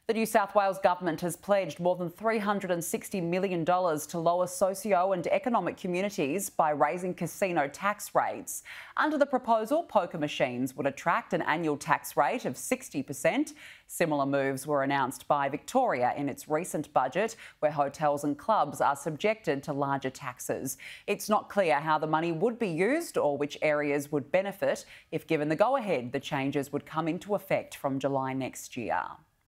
The New South Wales government has pledged more than $360 million to lower socio and economic communities by raising casino tax rates. Under the proposal, poker machines would attract an annual tax rate of 60%. Similar moves were announced by Victoria in its recent budget, where hotels and clubs are subjected to larger taxes. It's not clear how the money would be used or which areas would benefit. If given the go-ahead, the changes would come into effect from July next year.